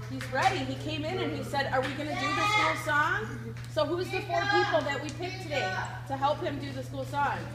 He's ready. He came in and he said, are we going to do the school song? So who's the 4 people that we picked today to help him do the school song?